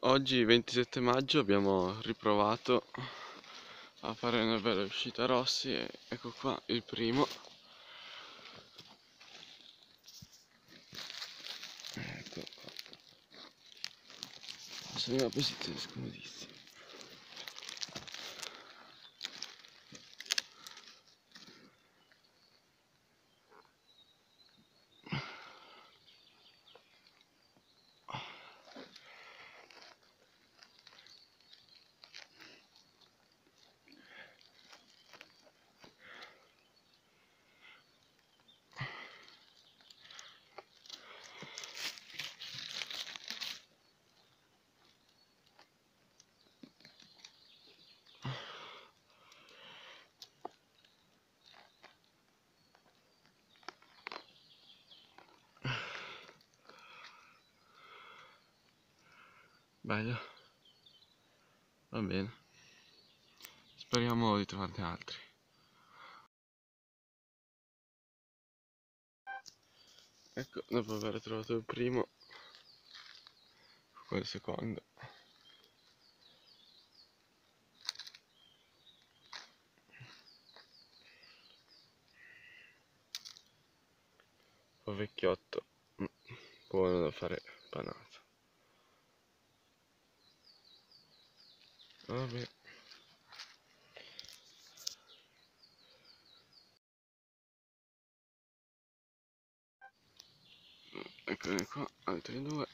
Oggi 27 maggio abbiamo riprovato a fare una bella uscita a Rossi e ecco qua il primo. Ecco qua. Sono in una posizione scomodissima. Bello, va bene, speriamo di trovarne altri. Ecco, dopo aver trovato il primo, qua il secondo. Un po' vecchiotto, buono da fare panata. Vabbè. Eccone qua, altri due.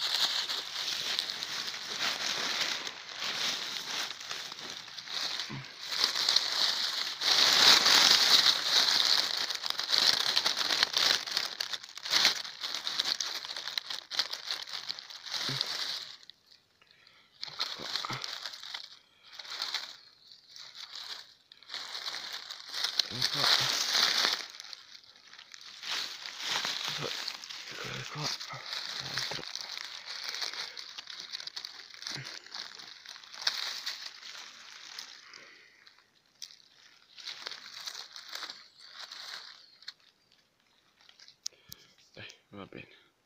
Eccole qua, altro. Va bene.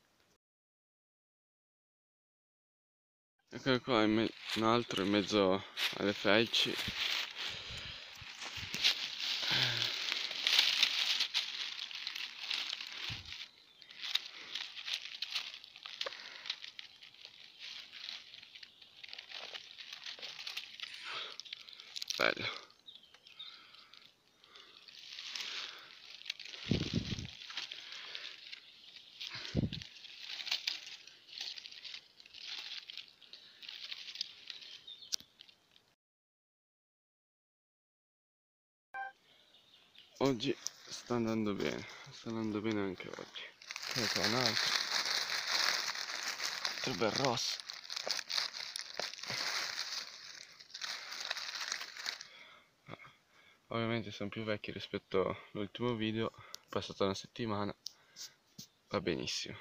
Eccolo qua, un altro in mezzo alle felci. Bello. Oggi sta andando bene anche oggi. Ecco un altro. Altro bel rosso. Ovviamente sono più vecchi rispetto all'ultimo video, è passata una settimana, va benissimo.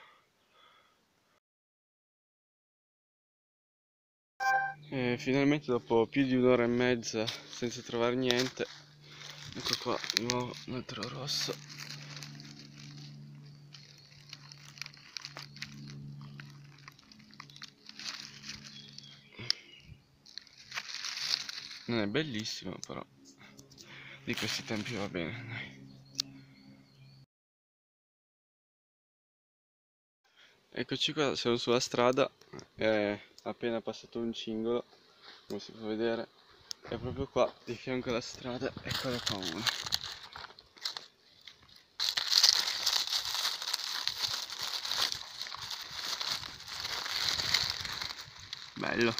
E finalmente dopo più di un'ora e mezza senza trovare niente, ecco qua di nuovo un altro rosso. Non è bellissimo, però di questi tempi va bene, dai. Eccoci qua, siamo sulla strada, è appena passato un cingolo, come si può vedere, è proprio qua di fianco alla strada, eccolo qua uno. Bello.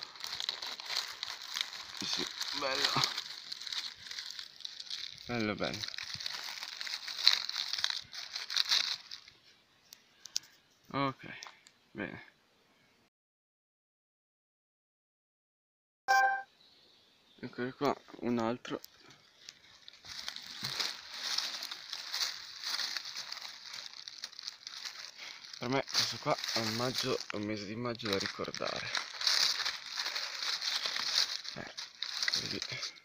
Sì, bello. Bello bello. Ok, bene. Eccolo qua, un altro. Per me questo qua è un mese di maggio da ricordare. Così.